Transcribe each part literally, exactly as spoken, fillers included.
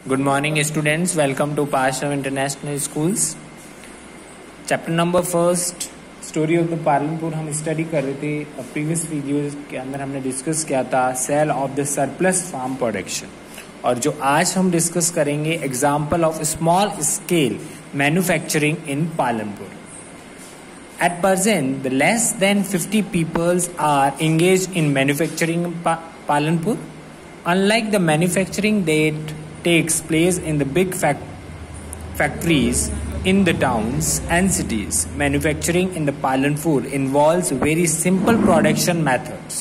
Good morning students, welcome to Parshav International Schools. Chapter number first story of the Palanpur हम study कर रहे थे. Previous video के अंदर हमने डिस्कस किया था sale of the surplus farm production, और जो आज हम डिस्कस करेंगे example of small scale manufacturing in Palanpur. At present, the less than fifty peoples are engaged in manufacturing in pa- Palanpur. Unlike the manufacturing that takes place in the big fact- factories in the towns and cities, manufacturing in the Palanpur involves very simple production methods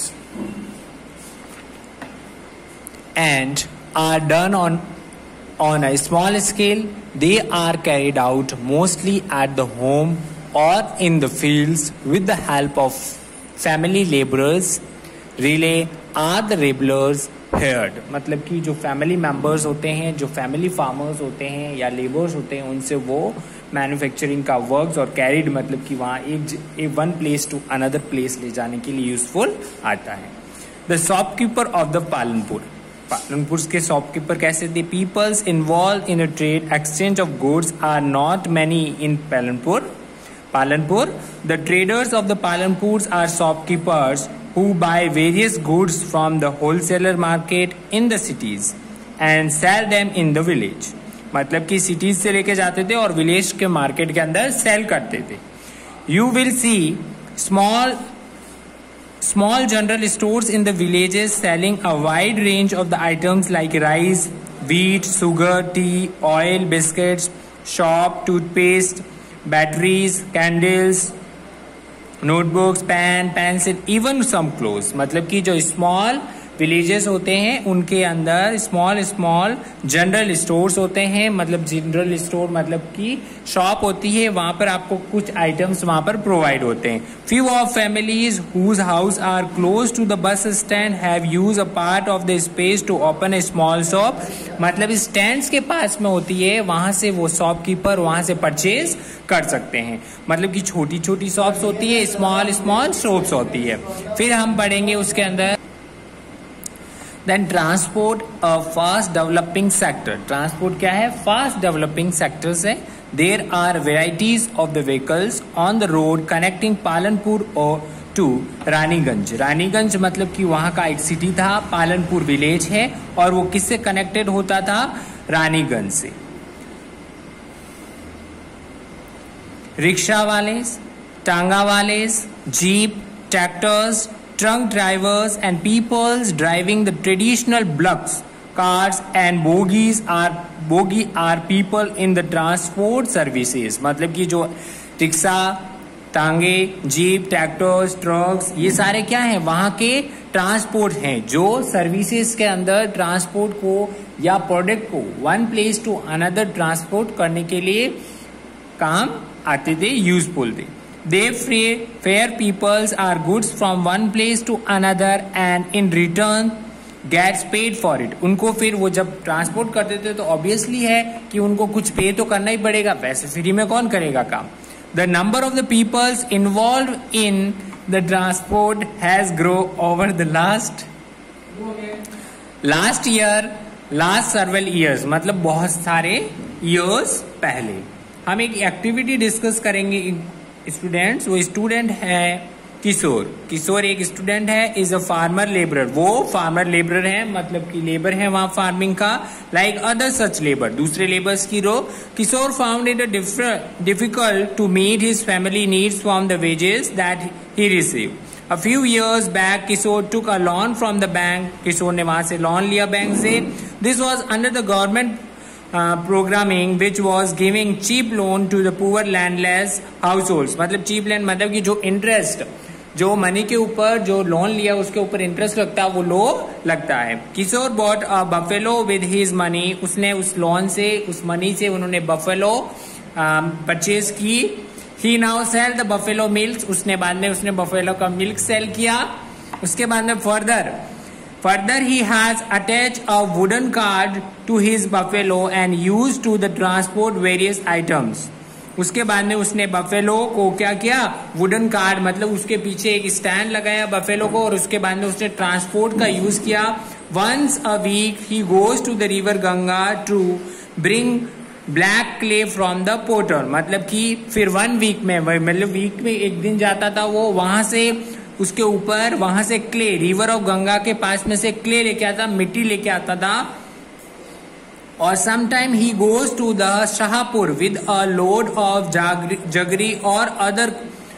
and are done on on a small scale. They are carried out mostly at the home or in the fields with the help of family laborers. Relay are the laborers hired, मतलब कि जो family members होते हैं, जो family farmers होते हैं या labours होते हैं, उनसे वो मैन्युफैक्चरिंग का वर्क्स और कैरिड मतलब कि वहाँ एक, एक one place to another place ले जाने के लिए यूजफुल आता है. The shopkeeper of the Palanpur. Palanpur के शॉपकीपर कैसे थे? Peoples involve in a trade exchange of goods are not many in Palanpur. Palanpur. The traders of the Palanpurs are shopkeepers who buy various goods from the wholesaler market in the cities and sell them in the village. मतलब कि cities से लेके जाते थे और village के market के अंदर sell करते थे. You will see small small general stores in the villages selling a wide range of the items like rice, wheat, sugar, tea, oil, biscuits, soap, toothpaste, batteries, candles, notebooks, pen, pencil, even some clothes. मतलब कि जो small villages होते हैं उनके अंदर small small general stores होते हैं. मतलब जनरल स्टोर मतलब कि शॉप होती है, वहां पर आपको कुछ आइटम्स वहां पर प्रोवाइड होते हैं. Few of families whose house are close to the bus stand have use a part of the space to open a small shop. मतलब स्टैंड्स के पास में होती है, वहां से वो शॉपकीपर वहां से परचेज कर सकते हैं. मतलब कि छोटी छोटी शॉप्स होती है, स्मॉल स्मॉल शॉप्स होती है. फिर हम पढ़ेंगे उसके अंदर Then transport, a fast developing sector. Transport क्या है? Fast developing sectors है. There are varieties of the vehicles on the road connecting Palanpur or to Raniganj. Raniganj मतलब कि वहाँ का एक सिटी था, पालनपुर विलेज है, और वो किससे कनेक्टेड होता था? रानीगंज से. रिक्शा वाले, टांगा वाले, jeep, tractors, truck drivers and peoples driving the traditional bullocks, cars and bogies are bogie are people in the transport services. मतलब कि जो रिक्शा, टांगे, जीप, ट्रैक्टर्स, ट्रक्स, ये सारे क्या हैं? वहाँ के ट्रांसपोर्ट हैं जो सर्विसेज के अंदर ट्रांसपोर्ट को या प्रोडक्ट को one place to another transport करने के लिए काम आते थे, यूजफुल थे. They fare peoples are goods from one place to another and in return gets paid for it. उनको फिर वो जब ट्रांसपोर्ट करते थे तो ऑब्वियसली है कि उनको कुछ पे तो करना ही पड़ेगा, वैसे फ्री में कौन करेगा काम. The number of the peoples involved in the transport has grown over the last last year, last several years. मतलब बहुत सारे years पहले. हम एक एक्टिविटी डिस्कस करेंगे स्टूडेंट्स. वो स्टूडेंट है किशोर. किशोर एक स्टूडेंट है, इज अ फार्मर लेबरर. वो फार्मर लेबरर है, मतलब कि लेबर है वहां फार्मिंग का. लाइक अदर सच लेबर, दूसरे लेबर्स की रो. Kishore found it difficult to meet his family needs from the wages that he receive. A few years back Kishore took a loan from the bank. Kishore ने वहां से loan लिया bank से. This was under the government Uh, programming which was giving cheap loan to the poor landless households. मतलब cheap land मतलब कि जो interest, जो मनी के ऊपर जो लोन लिया उसके ऊपर इंटरेस्ट लगता है, वो लो लगता है. Kishore bought a buffalo with his money. उसने उस लोन से, उस मनी से उन्होंने बफेलो परचेज की. He now sell the buffalo milk. उसने बाद में उसने बफेलो का मिल्क सेल किया. उसके बाद में further Further, he has attached a wooden cart to his buffalo and used to the transport various items. उसके बाद में उसने बफेलो को क्या किया? वुडन कार्ड मतलब उसके पीछे एक स्टैंड लगाया बफेलो को, और उसके बाद में उसने ट्रांसपोर्ट का यूज किया. Once a week he goes to the river Ganga to bring black clay from the potter. मतलब कि फिर वन वीक में, मतलब वीक में एक दिन जाता था वो, वहां से उसके ऊपर वहां से क्ले, रिवर ऑफ गंगा के पास में से क्ले लेके आता, मिट्टी लेके आता था. और sometime he goes to the Shahpur with a load of jaggery और अदर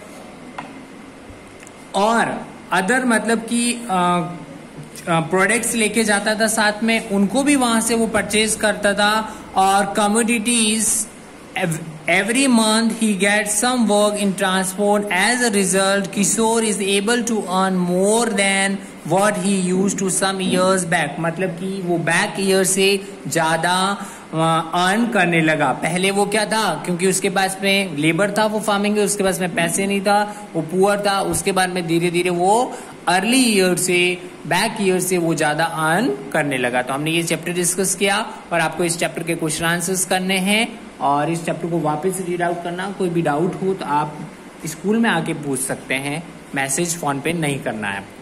और अदर मतलब कि प्रोडक्ट्स लेके जाता था साथ में, उनको भी वहां से वो परचेज करता था. और commodities every month he gets some work in transport. As a result, Kishore is able to earn more than what he used to some years back. मतलब कि वो बैक ईयर से ज्यादा अर्न करने लगा. पहले वो क्या था, क्योंकि उसके पास में लेबर था वो फार्मिंग में, उसके पास में पैसे नहीं था, वो पुअर था. उसके बाद में धीरे धीरे वो अर्ली ईयर से, बैक ईयर से वो ज्यादा अर्न करने लगा. तो हमने ये चैप्टर डिस्कस किया और आपको इस चैप्टर के क्वेश्चन आंसर्स करने हैं और इस चैप्टर को वापस रीड आउट करना. कोई भी डाउट हो तो आप स्कूल में आके पूछ सकते हैं, मैसेज फोन पे नहीं करना है.